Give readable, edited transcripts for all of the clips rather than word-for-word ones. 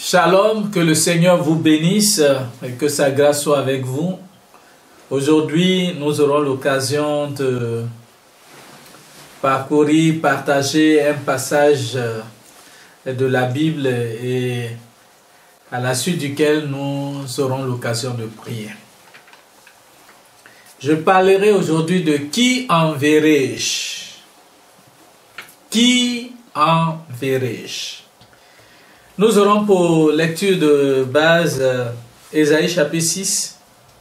Shalom, que le Seigneur vous bénisse et que sa grâce soit avec vous. Aujourd'hui, nous aurons l'occasion de partager un passage de la Bible et à la suite duquel nous aurons l'occasion de prier. Je parlerai aujourd'hui de qui enverrai-je? Qui enverrai-je? Nous aurons pour lecture de base Ésaïe chapitre 6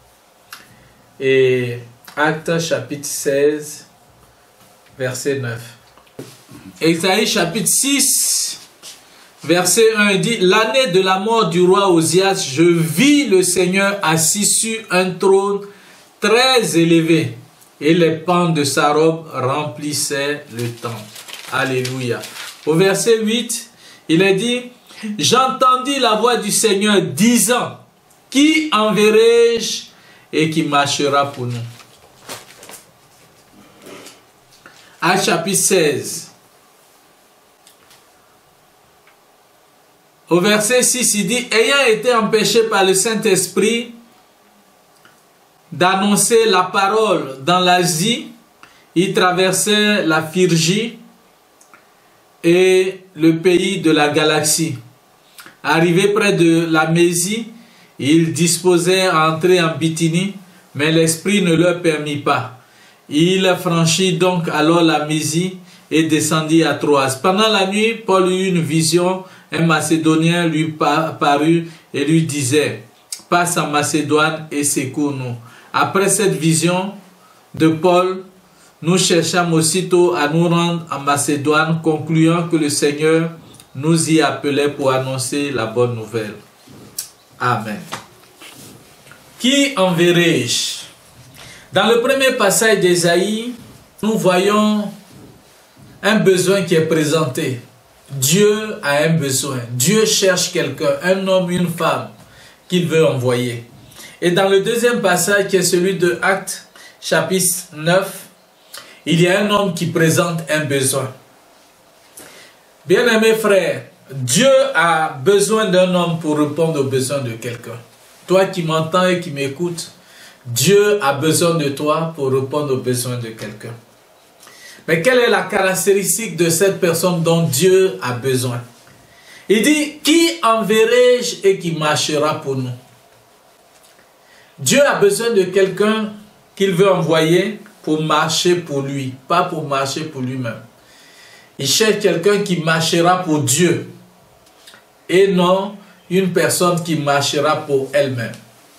et Actes chapitre 16, verset 9. Ésaïe chapitre 6, verset 1 dit: l'année de la mort du roi Osias, je vis le Seigneur assis sur un trône très élevé, et les pans de sa robe remplissaient le temple. Alléluia. Au verset 8, il est dit: j'entendis la voix du Seigneur disant: qui enverrai-je et qui marchera pour nous? Actes chapitre 16. Au verset 6, il dit: ayant été empêché par le Saint-Esprit d'annoncer la parole dans l'Asie, il traversait la Phrygie et le pays de la Galatie. Arrivé près de la Mésie, il disposait à entrer en Bithynie, mais l'Esprit ne leur permit pas. Il franchit donc alors la Mésie et descendit à Troas. Pendant la nuit, Paul eut une vision. Un Macédonien lui parut et lui disait: passe en Macédoine et secours-nous. Après cette vision de Paul, nous cherchâmes aussitôt à nous rendre en Macédoine, concluant que le Seigneur nous y appelait pour annoncer la bonne nouvelle. Amen. Qui enverrai-je? Dans le premier passage d'Ésaïe, nous voyons un besoin qui est présenté. Dieu a un besoin. Dieu cherche quelqu'un, un homme, une femme qu'il veut envoyer. Et dans le deuxième passage, qui est celui de Actes, chapitre 9, il y a un homme qui présente un besoin. Bien-aimés frères, Dieu a besoin d'un homme pour répondre aux besoins de quelqu'un. Toi qui m'entends et qui m'écoutes, Dieu a besoin de toi pour répondre aux besoins de quelqu'un. Mais quelle est la caractéristique de cette personne dont Dieu a besoin? Il dit: qui enverrai-je et qui marchera pour nous? Dieu a besoin de quelqu'un qu'il veut envoyer pour marcher pour lui, pas pour marcher pour lui-même. Il cherche quelqu'un qui marchera pour Dieu et non une personne qui marchera pour elle-même.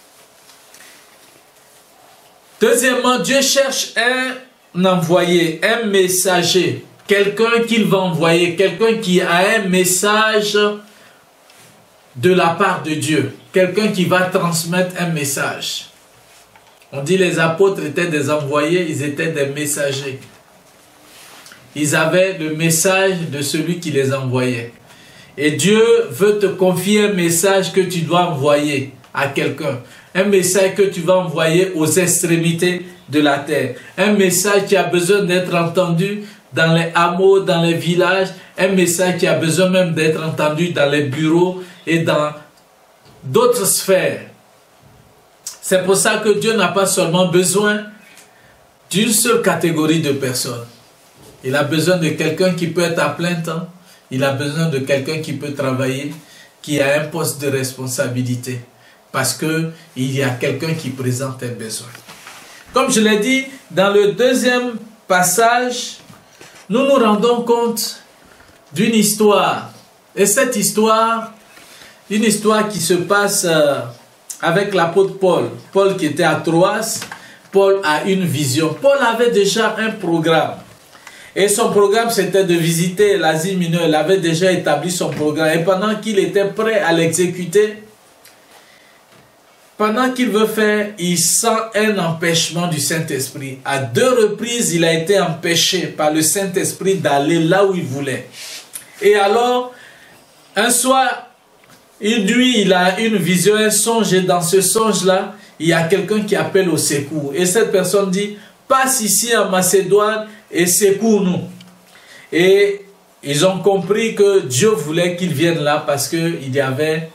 Deuxièmement, Dieu cherche un envoyé, un messager, quelqu'un qu'il va envoyer, quelqu'un qui a un message de la part de Dieu, quelqu'un qui va transmettre un message. On dit les apôtres étaient des envoyés, ils étaient des messagers. Ils avaient le message de celui qui les envoyait. Et Dieu veut te confier un message que tu dois envoyer à quelqu'un. Un message que tu vas envoyer aux extrémités de la terre. Un message qui a besoin d'être entendu dans les hameaux, dans les villages. Un message qui a besoin même d'être entendu dans les bureaux et dans d'autres sphères. C'est pour ça que Dieu n'a pas seulement besoin d'une seule catégorie de personnes. Il a besoin de quelqu'un qui peut être à plein temps. Il a besoin de quelqu'un qui peut travailler, qui a un poste de responsabilité. Parce qu'il y a quelqu'un qui présente un besoin. Comme je l'ai dit, dans le deuxième passage, nous nous rendons compte d'une histoire. Et cette histoire, une histoire qui se passe avec l'apôtre Paul. Paul qui était à Troas, Paul a une vision. Paul avait déjà un programme. Et son programme, c'était de visiter l'Asie mineure. Il avait déjà établi son programme. Et pendant qu'il était prêt à l'exécuter, pendant qu'il veut faire, il sent un empêchement du Saint-Esprit. À 2 reprises, il a été empêché par le Saint-Esprit d'aller là où il voulait. Et alors, un soir, une nuit, il a une vision, un songe. Et dans ce songe-là, il y a quelqu'un qui appelle au secours. Et cette personne dit: passe ici en Macédoine et secours-nous. Et ils ont compris que Dieu voulait qu'ils viennent là parce qu'il y avait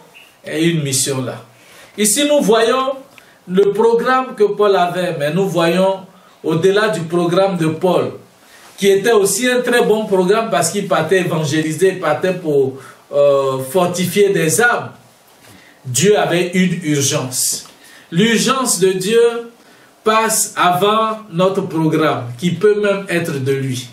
et une mission là. Ici, nous voyons le programme que Paul avait, mais nous voyons au-delà du programme de Paul, qui était aussi un très bon programme parce qu'il partait évangéliser, il partait pour fortifier des âmes. Dieu avait une urgence. L'urgence de Dieu passe avant notre programme, qui peut même être de lui.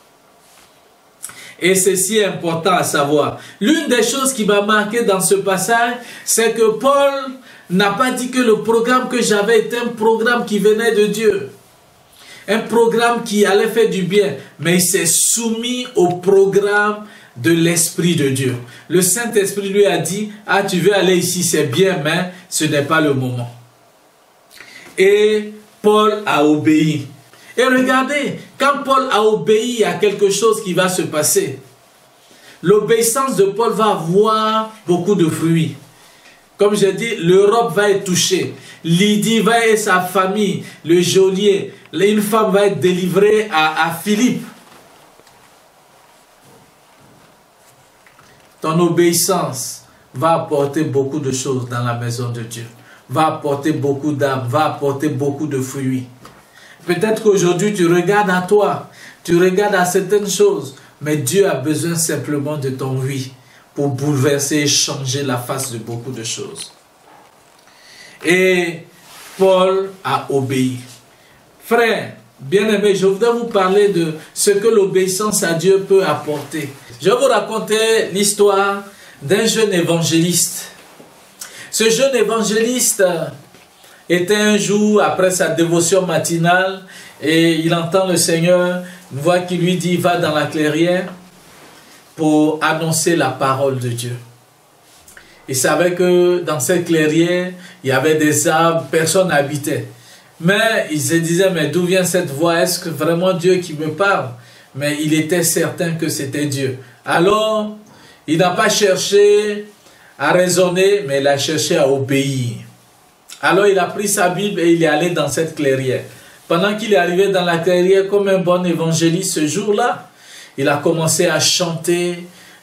Et ceci est important à savoir. L'une des choses qui m'a marqué dans ce passage, c'est que Paul n'a pas dit que le programme que j'avais était un programme qui venait de Dieu. Un programme qui allait faire du bien. Mais il s'est soumis au programme de l'Esprit de Dieu. Le Saint-Esprit lui a dit, « Ah, tu veux aller ici, c'est bien, mais ce n'est pas le moment. » Et Paul a obéi. Et regardez, quand Paul a obéi, il y a quelque chose qui va se passer. L'obéissance de Paul va avoir beaucoup de fruits. Comme je dis, l'Europe va être touchée. Lydie va être sa famille, le geôlier. Une femme va être délivrée à Philippe. Ton obéissance va apporter beaucoup de choses dans la maison de Dieu. Va apporter beaucoup d'âmes, va apporter beaucoup de fruits. Peut-être qu'aujourd'hui, tu regardes à toi, tu regardes à certaines choses, mais Dieu a besoin simplement de ton oui pour bouleverser et changer la face de beaucoup de choses. Et Paul a obéi. Frère, bien-aimé, je voudrais vous parler de ce que l'obéissance à Dieu peut apporter. Je vais vous raconter l'histoire d'un jeune évangéliste. Ce jeune évangéliste était un jour, après sa dévotion matinale, et il entend le Seigneur, une voix qui lui dit, va dans la clairière pour annoncer la parole de Dieu. Il savait que dans cette clairière, il y avait des arbres, personne n'habitait. Mais il se disait, mais d'où vient cette voix? Est-ce que vraiment Dieu qui me parle? Mais il était certain que c'était Dieu. Alors, il n'a pas cherché à raisonner, mais il a cherché à obéir. Alors il a pris sa Bible et il est allé dans cette clairière. Pendant qu'il est arrivé dans la clairière comme un bon évangéliste ce jour-là, il a commencé à chanter,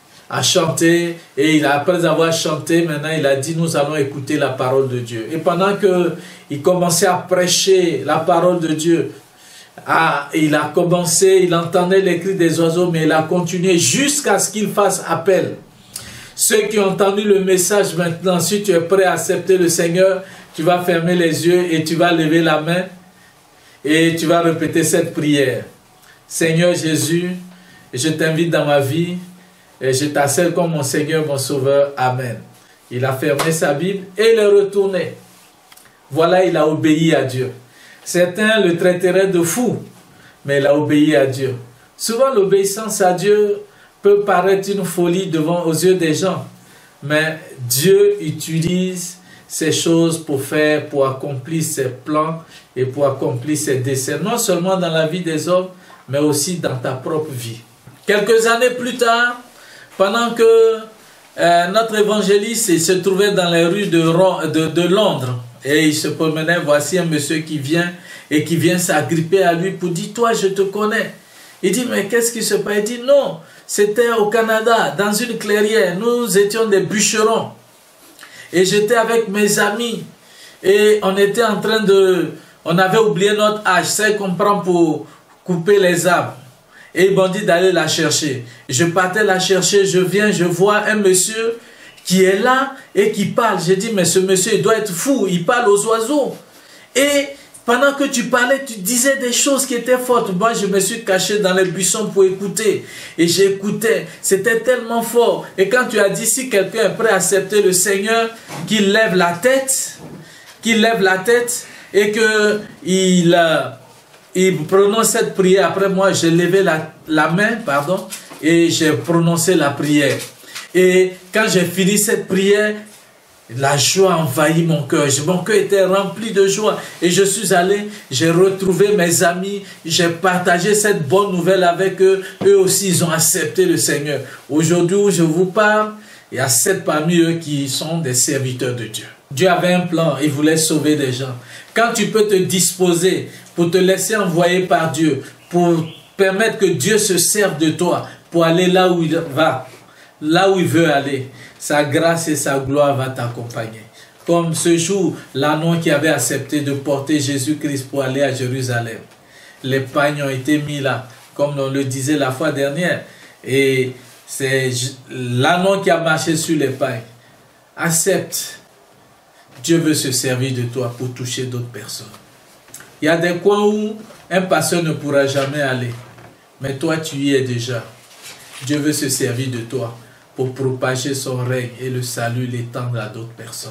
et après avoir chanté, maintenant il a dit, nous allons écouter la parole de Dieu. Et pendant qu'il commençait à prêcher la parole de Dieu, il a commencé, il entendait les cris des oiseaux, mais il a continué jusqu'à ce qu'il fasse appel. Ceux qui ont entendu le message maintenant, si tu es prêt à accepter le Seigneur, tu vas fermer les yeux et tu vas lever la main et tu vas répéter cette prière. Seigneur Jésus, je t'invite dans ma vie et je t'accède comme mon Seigneur, mon Sauveur. Amen. Il a fermé sa Bible et il est retourné. Voilà, il a obéi à Dieu. Certains le traiteraient de fou, mais il a obéi à Dieu. Souvent, l'obéissance à Dieu peut paraître une folie aux yeux des gens, mais Dieu utilise ces choses pour accomplir ses plans et pour accomplir ses desseins, non seulement dans la vie des hommes, mais aussi dans ta propre vie. Quelques années plus tard, pendant que notre évangéliste se trouvait dans les rues de Londres, et il se promenait, voici un monsieur qui vient s'agripper à lui pour dire, toi je te connais. Il dit, mais qu'est-ce qui se passe? Il dit, non, c'était au Canada, dans une clairière, nous étions des bûcherons. Et j'étais avec mes amis, et on était en train on avait oublié notre hache, celle qu'on prend pour couper les arbres. Et ils m'ont dit d'aller la chercher. Je partais la chercher, je viens, je vois un monsieur qui est là et qui parle. J'ai dit, mais ce monsieur, il doit être fou, il parle aux oiseaux. Et pendant que tu parlais, tu disais des choses qui étaient fortes. Moi, je me suis caché dans les buissons pour écouter. Et j'écoutais. C'était tellement fort. Et quand tu as dit, si quelqu'un est prêt à accepter le Seigneur, qu'il lève la tête, et qu'il prononce cette prière. Après moi, j'ai levé la main, et j'ai prononcé la prière. Et quand j'ai fini cette prière, la joie envahit mon cœur. Mon cœur était rempli de joie. Et je suis allé, j'ai retrouvé mes amis, j'ai partagé cette bonne nouvelle avec eux. Eux aussi, ils ont accepté le Seigneur. Aujourd'hui où je vous parle, il y a 7 parmi eux qui sont des serviteurs de Dieu. Dieu avait un plan, il voulait sauver des gens. Quand tu peux te disposer pour te laisser envoyer par Dieu, pour permettre que Dieu se serve de toi, pour aller là où il va, là où il veut aller, sa grâce et sa gloire va t'accompagner. Comme ce jour, l'agneau qui avait accepté de porter Jésus-Christ pour aller à Jérusalem. Les pagnes ont été mis là, comme on le disait la fois dernière. Et c'est l'agneau qui a marché sur les pagnes. Accepte. Dieu veut se servir de toi pour toucher d'autres personnes. Il y a des coins où un pasteur ne pourra jamais aller. Mais toi, tu y es déjà. Dieu veut se servir de toi pour propager son règne et le salut, l'étendre à d'autres personnes.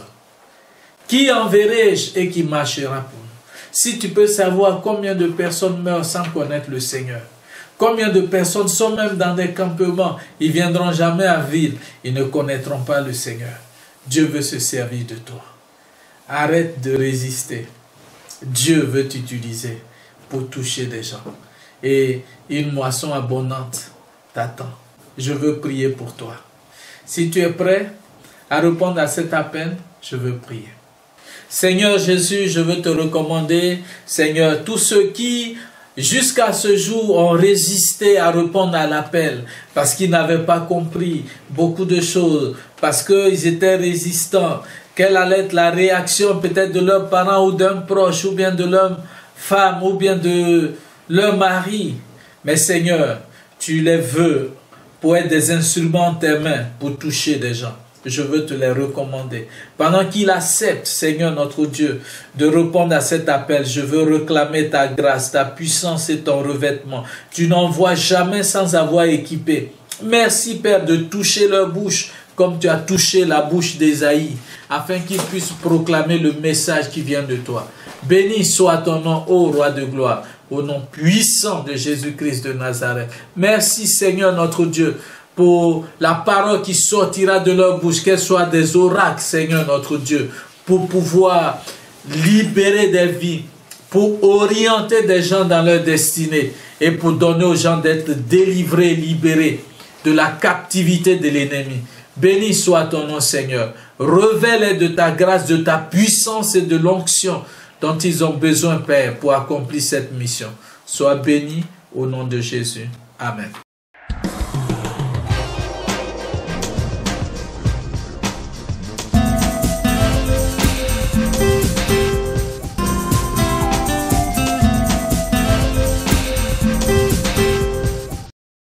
Qui enverrai-je et qui marchera pour nous? Si tu peux savoir combien de personnes meurent sans connaître le Seigneur, combien de personnes sont même dans des campements, ils ne viendront jamais à ville, ils ne connaîtront pas le Seigneur. Dieu veut se servir de toi. Arrête de résister. Dieu veut t'utiliser pour toucher des gens. Et une moisson abondante t'attend. Je veux prier pour toi. Si tu es prêt à répondre à cet appel, je veux prier. Seigneur Jésus, je veux te recommander, Seigneur, tous ceux qui, jusqu'à ce jour, ont résisté à répondre à l'appel, parce qu'ils n'avaient pas compris beaucoup de choses, parce qu'ils étaient résistants. Quelle allait être la réaction peut-être de leurs parents ou d'un proche, ou bien de leur femme, ou bien de leur mari. Mais Seigneur, tu les veux pour être des instruments en tes mains, pour toucher des gens. Je veux te les recommander. Pendant qu'ils acceptent, Seigneur notre Dieu, de répondre à cet appel, je veux réclamer ta grâce, ta puissance et ton revêtement. Tu n'envoies jamais sans avoir équipé. Merci Père de toucher leur bouche comme tu as touché la bouche d'Ésaïe, afin qu'ils puissent proclamer le message qui vient de toi. Béni soit ton nom, ô Roi de gloire, au nom puissant de Jésus-Christ de Nazareth. Merci Seigneur notre Dieu, pour la parole qui sortira de leur bouche, qu'elle soit des oracles, Seigneur notre Dieu, pour pouvoir libérer des vies, pour orienter des gens dans leur destinée et pour donner aux gens d'être délivrés, libérés de la captivité de l'ennemi. Béni soit ton nom, Seigneur. Révèle de ta grâce, de ta puissance et de l'onction dont ils ont besoin, Père, pour accomplir cette mission. Sois béni au nom de Jésus. Amen.